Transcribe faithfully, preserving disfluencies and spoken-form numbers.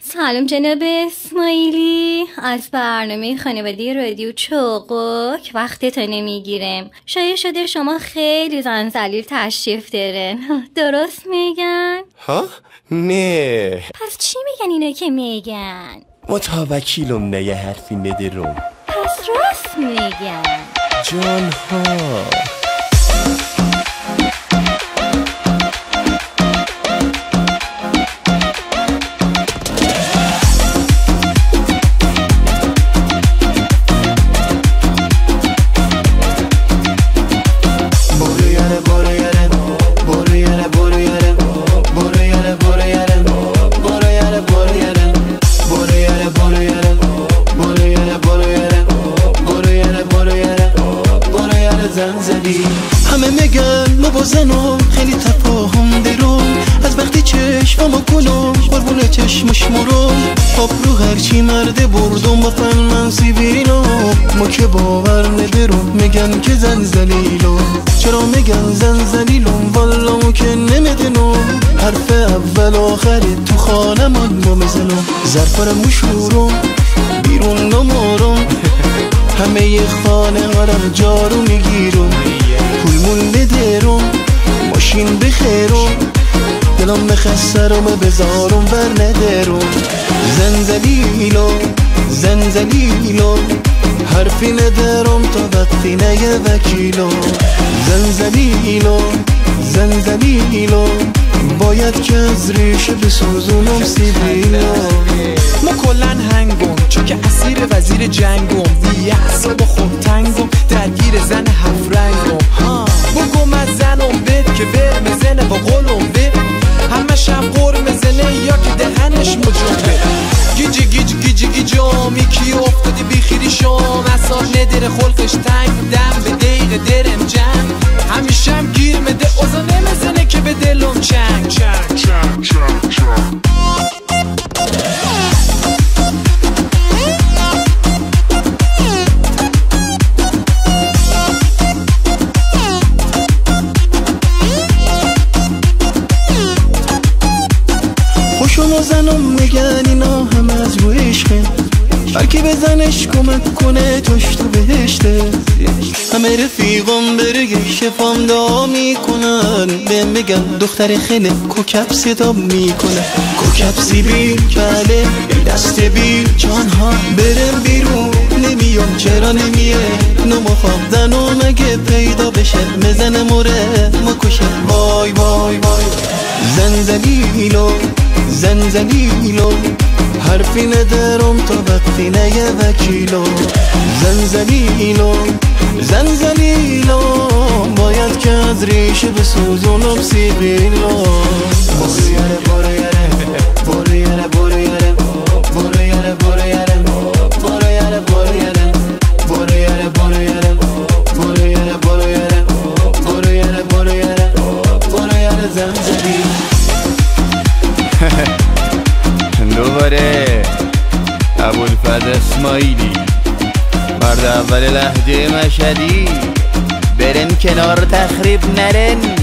سلام جناب اسماعیلی، از برنامه خانوادگی رادیو چوقک وقتتو نمیگیرم. شاید شده شما خیلی زن ذلیل تشریف دارن. درست میگن؟ ها؟ نه. پس چی میگن اینا که میگن؟ متوکیلم نه یه حرفی ندارم. پس راست میگن جان ها. همه میگن ما با زنم خیلی تفاهم درم، از وقتی چشممو کنم قربون چشمش مرم. آب رو هرچی مرده بردم با فن من سیبینم، ما که باور ندارم میگن که زن زلیلم. چرا میگن زن زلیلم؟ والا ما که نمیدونم، حرف اول آخری تو خانه من ما میزنم. ظرفارم مشورم بیرون نمارم، همه خانه هارم جارو میگیرم. پول مونده درم ماشین بخیرم، دلم بخسته رو بذارم بر ندارم. زنزلیلو زنزلیلو حرفی ندارم تا وقتی نیه وکیلو. زنزلیلو زنزلیلو باید که از ریشه بسوزونم سیبیلو. ما کلن هنگم چون که اسیر وزیر جنگم، بی احساب و خوب تنگم درگیر زن هفت رنگم. بگم از زنم بد که ور مزنه با قلم بد، همه شب قر مزنه یا که دهنش مجرمه. گیجی گیج گیجی گیجام یکی افتادی بیخیری شام، اصاب نداره خلقش تنگ دم به دقیقه درم جنگ. همیشه هم گیر مده اوزا نمزنه که به دلم چنگ چنگ چنگ چنگ چنگ. خوشم زنم میگن اینا هم از رو عشقه، هرکی بزنش کمک کنه توش تو بهشته. همه رفیقم برگه شفام دعا میکنن، بهم میگن دختر خیلی کوکب صدا میکنه. کوکب سیبیل بله دست بی جانها برم بیرون نمیام. چرا نمیه نمو خواب زنو مگه پیدا بشه مزن موره مکشه. وای وای وای زنزلیلو زنزلیلو حرفی ندارم تا وقتی نیه وکیلو. زنزلیلو زنزلیلو باید که از ریشه بسوزونم سیبیلو. برو یاره برو یاره برو یاره برو یاره برو یاره برو یاره برو یاره برو یاره برو یاره برو یاره برو یاره برو یاره برو یاره برو یاره برو یاره زنزلیل. دوباره ابوالفضل اسماعیلی مرد اول لهجه مشهدی، برن کنار تخریب نرن.